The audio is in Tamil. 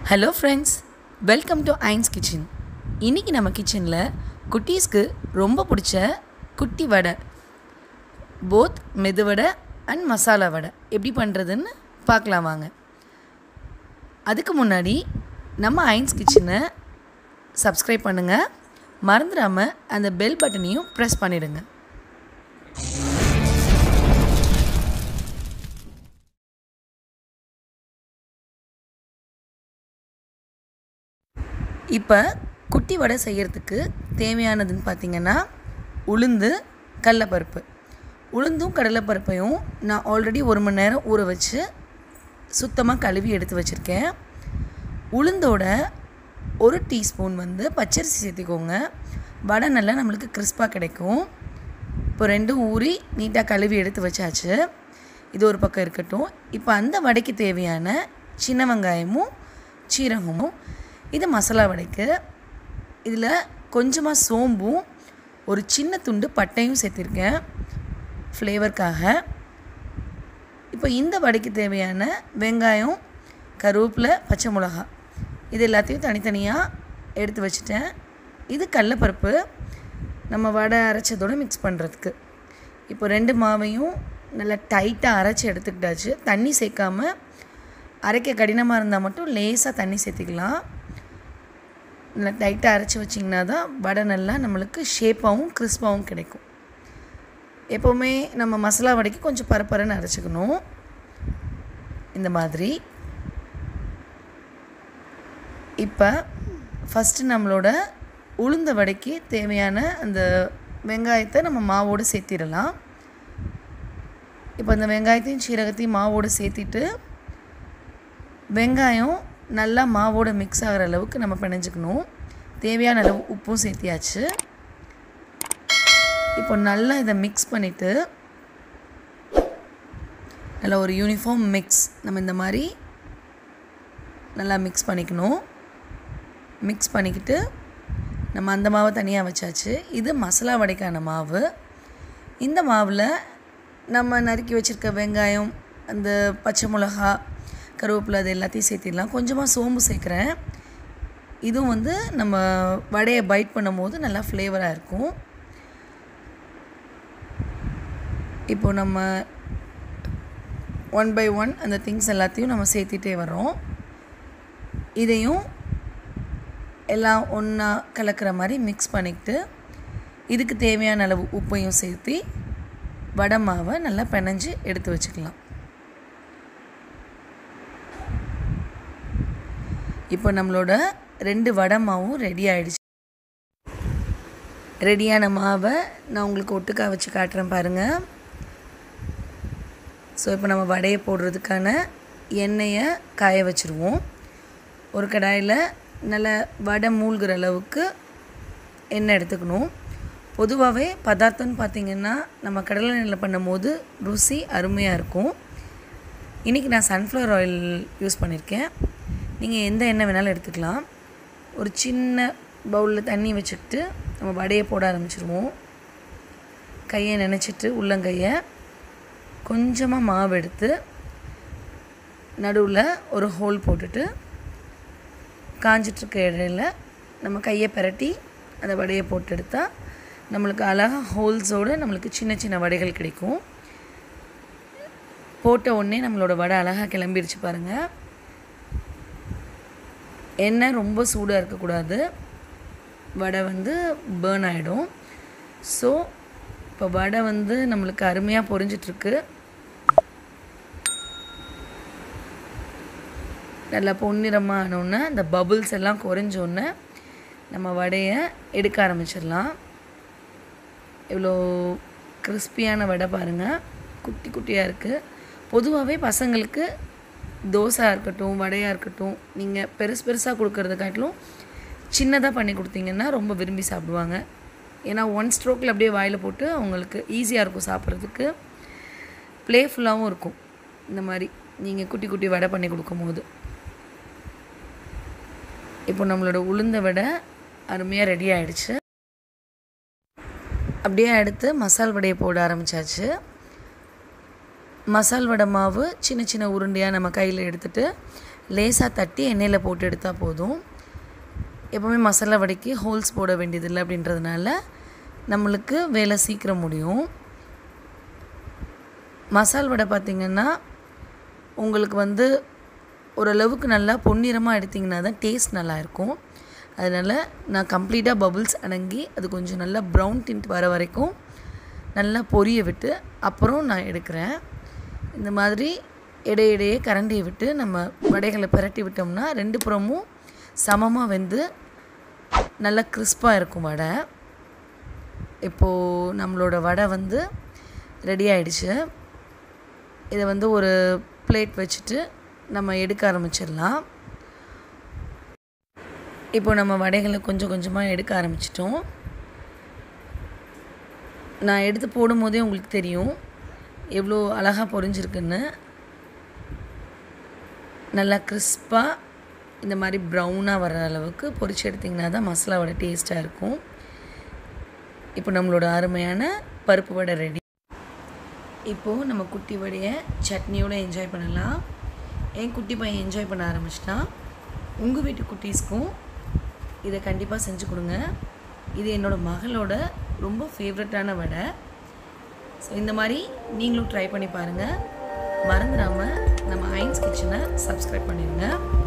Hello friends, welcome to Ain's kitchen. இன்றைக்கி நம்ம கிச்சனில் குட்டீஸ்க்கு ரொம்ப பிடிச்ச குட்டி வடை, போத் மெது வடை அண்ட் மசாலா வடை எப்படி பண்ணுறதுன்னு பார்க்கலாம் வாங்க. அதுக்கு முன்னாடி நம்ம ஐன்ஸ் கிச்சனை சப்ஸ்கிரைப் பண்ணுங்கள், மறந்துடாமல் அந்த பெல் பட்டனையும் ப்ரெஸ் பண்ணிவிடுங்க. இப்போ குட்டி வடை செய்கிறதுக்கு தேவையானதுன்னு பார்த்திங்கன்னா உளுந்து, கடலைப்பருப்பு. உளுந்தும் கடலைப்பருப்பையும் நான் ஆல்ரெடி 1 மணி நேரம் ஊற வச்சு சுத்தமாக கழுவி எடுத்து வச்சுருக்கேன். உளுந்தோட 1 டீஸ்பூன் பச்சரிசி சேர்த்திக்கோங்க. வடை நல்லா நம்மளுக்கு கிறிஸ்பாக கிடைக்கும். இப்போ 2 ஊறி நீட்டாக கழுவி எடுத்து வச்சாச்சு. இது ஒரு பக்கம் இருக்கட்டும். இப்போ அந்த வடைக்கு தேவையான சின்ன வெங்காயமும் சீரகமும், இது மசாலா வடைக்கு. இதில் கொஞ்சமாக சோம்பும் ஒரு சின்ன துண்டு பட்டையும் சேர்த்திருக்கேன் ஃப்ளேவருக்காக. இப்போ இந்த வடைக்கு தேவையான வெங்காயம், கருவேப்பிலை, பச்சை மிளகாய் இது எல்லாத்தையும் தனித்தனியாக எடுத்து வச்சுட்டேன். இது கடலைப்பருப்பு நம்ம வடை அரைச்சதோடு மிக்ஸ் பண்ணுறதுக்கு. இப்போ 2 மாவையும் நல்லா டைட்டாக அரைச்சி எடுத்துக்கிட்டாச்சு. தண்ணி சேர்க்காமல், அரைக்க கடினமாக இருந்தால் மட்டும் லேசாக தண்ணி சேர்த்திக்கலாம். நல்லா டைட்டாக அரைச்சி வச்சிங்கன்னா தான் வடை நல்லா நம்மளுக்கு ஷேப்பாகவும் கிறிஸ்பாகவும் கிடைக்கும். எப்போவுமே நம்ம மசாலா வடைக்கு கொஞ்சம் பரப்பரன்னு அரைச்சிக்கணும். இந்த மாதிரி. இப்போ ஃபஸ்ட்டு நம்மளோட உளுந்த வடைக்கு தேவையான அந்த வெங்காயத்தை நம்ம மாவோடு சேர்த்திடலாம். இப்போ அந்த வெங்காயத்தையும் சீரகத்தையும் மாவோடு சேர்த்திட்டு, வெங்காயம் நல்லா மாவோடு மிக்ஸ் ஆகிற அளவுக்கு நம்ம பிணைஞ்சிக்கணும். தேவையான அளவு உப்பும் சேர்த்தியாச்சு. இப்போ நல்லா இதை மிக்ஸ் பண்ணிவிட்டு, நல்லா ஒரு யூனிஃபார்ம் மிக்ஸ் நம்ம இந்த மாதிரி நல்லா மிக்ஸ் பண்ணிக்கணும். மிக்ஸ் பண்ணிக்கிட்டு நம்ம அந்த மாவை தனியாக வச்சாச்சு. இது மசாலா வடைக்கான மாவு. இந்த மாவில் நம்ம நறுக்கி வச்சுருக்க வெங்காயம், அந்த பச்சை மிளகா, கருவேப்பிலை அது எல்லாத்தையும் சேர்த்திடலாம். கொஞ்சமாக சோம்பு சேர்க்குறேன். இதுவும் நம்ம வடையை பைட் பண்ணும் போது நல்லா ஃப்ளேவராக இருக்கும். இப்போது நம்ம 1 by 1 அந்த திங்ஸ் எல்லாத்தையும் நம்ம சேர்த்திட்டே வரோம். இதையும் எல்லாம் ஒன்றா கலக்கிற மாதிரி மிக்ஸ் பண்ணிக்கிட்டு, இதுக்கு தேவையான அளவு உப்பையும் சேர்த்து வடை மாவை நல்லா பிணைஞ்சு எடுத்து வச்சுக்கலாம். இப்போ நம்மளோட 2 வடை மாவும் ரெடி ஆகிடுச்சு. ரெடியான மாவை நான் உங்களுக்கு ஒட்டுக்காக வச்சு காட்டுறேன் பாருங்கள். ஸோ இப்போ நம்ம வடையை போடுறதுக்கான எண்ணெயை காய வச்சுருவோம். ஒரு கடாயில் நல்லா வடை மூழ்கிற அளவுக்கு எண்ணெய் எடுத்துக்கணும். பொதுவாகவே பதார்த்தம்னு பார்த்திங்கன்னா நம்ம கடலை எண்ணெயில் பண்ணும் போது ருசி அருமையாக இருக்கும். இன்றைக்கி நான் சன்ஃப்ளவர் ஆயில் யூஸ் பண்ணியிருக்கேன். நீங்கள் எந்த எண்ணெய் வேணாலும் எடுத்துக்கலாம். ஒரு சின்ன பவுலில் தண்ணி வச்சுக்கிட்டு நம்ம வடையை போட ஆரம்பிச்சிருவோம். கையை நினச்சிட்டு உள்ளங்கையை கொஞ்சமாக மாவு எடுத்து நடுவில் ஒரு ஹோல் போட்டுட்டு, காஞ்சிட்ருக்க இடையில நம்ம கையை பிரட்டி அந்த வடையை போட்டு எடுத்தால் நம்மளுக்கு அழகாக ஹோல்ஸோடு நம்மளுக்கு சின்ன சின்ன வடைகள் கிடைக்கும். போட்ட உடனே நம்மளோட வடை அழகாக கிளம்பிடுச்சு பாருங்கள். எண்ணெய் ரொம்ப சூடாக இருக்கக்கூடாது, வடை பேர்ன் ஆகிடும். ஸோ இப்போ வடை நம்மளுக்கு அருமையாக பொரிஞ்சிட்ருக்கு. நல்லா பொன்னிறமாக ஆனோடனே அந்த பபுள்ஸ் எல்லாம் குறைஞ்சோடனே நம்ம வடையை எடுக்க ஆரம்பிச்சிடலாம். இவ்வளோ கிறிஸ்பியான வடை பாருங்கள், குட்டி குட்டியாக இருக்குது. பொதுவாகவே பசங்களுக்கு தோசையாக இருக்கட்டும், வடையாக இருக்கட்டும், நீங்கள் பெருசாக கொடுக்கறத காட்டிலும் சின்னதாக பண்ணி கொடுத்தீங்கன்னா ரொம்ப விரும்பி சாப்பிடுவாங்க. ஏன்னா 1 ஸ்ட்ரோக்கில் அப்படியே வாயில் போட்டு அவங்களுக்கு ஈஸியாக இருக்கும் சாப்பிட்றதுக்கு, ப்ளேஃபுல்லாகவும் இருக்கும். இந்த மாதிரி நீங்கள் குட்டி குட்டி வடை பண்ணி கொடுக்கும்போது. இப்போ நம்மளோட உளுந்த வடை அருமையாக ரெடி ஆகிடுச்சு. அப்படியே அடுத்து மசால் வடையை போட ஆரம்பித்தாச்சு. மசால் வடை மாவு சின்ன சின்ன உருண்டையாக நம்ம கையில் எடுத்துகிட்டு லேசாக தட்டி எண்ணெயில் போட்டு எடுத்தால் போதும். எப்போவுமே மசாலா வடைக்கு ஹோல்ஸ் போட வேண்டியதில்லை அப்படின்றதுனால நம்மளுக்கு வேலை சீக்கிரம் முடியும். மசால் வடை பார்த்திங்கன்னா உங்களுக்கு ஓரளவுக்கு நல்லா பொன்னிறமாக எடுத்திங்கன்னா தான் டேஸ்ட் நல்லாயிருக்கும். அதனால் நான் கம்ப்ளீட்டாக பபுள்ஸ் அடங்கி அது கொஞ்சம் நல்லா ப்ரௌன் டிண்ட் வர வரைக்கும் நல்லா பொரிய விட்டு அப்புறம் நான் எடுக்கிறேன். இந்த மாதிரி இடையிடையே கரண்டியை விட்டு நம்ம வடைகளை பிரட்டி விட்டோம்னா 2 புறமும் சமமாக வெந்து நல்லா கிறிஸ்பாக இருக்கும் வடை. இப்போது நம்மளோட வடை ரெடி ஆகிடுச்சு. இதை ஒரு பிளேட் வச்சுட்டு நம்ம எடுக்க ஆரம்பிச்சிடலாம். இப்போ நம்ம வடைகளை கொஞ்சம் கொஞ்சமாக எடுக்க ஆரம்பிச்சிட்டோம். நான் எடுத்து போடும்போதே உங்களுக்கு தெரியும் எவ்வளோ அழகாக பொரிஞ்சிருக்குன்னு. நல்லா கிறிஸ்பாக இந்த மாதிரி ப்ரௌனாக வர அளவுக்கு பொரிச்சு எடுத்திங்கன்னா தான் மசாலா வடை டேஸ்ட்டாக இருக்கும். இப்போ நம்மளோட அருமையான பருப்பு வடை ரெடி. இப்போது நம்ம குட்டி வடையை சட்னியோடு என்ஜாய் பண்ணலாம். என் குட்டி பையன் என்ஜாய் பண்ண ஆரம்பிச்சிட்டான். உங்கள் வீட்டு குட்டீஸ்க்கும் இதை கண்டிப்பாக செஞ்சு கொடுங்க. இது என்னோடய மகளோட ரொம்ப ஃபேவரட்டான வடை. ஸோ இந்த மாதிரி நீங்களும் ட்ரை பண்ணி பாருங்கள். மறந்துடாமல் நம்ம ஐன்ஸ் கிச்சனை சப்ஸ்கிரைப் பண்ணிடுங்க.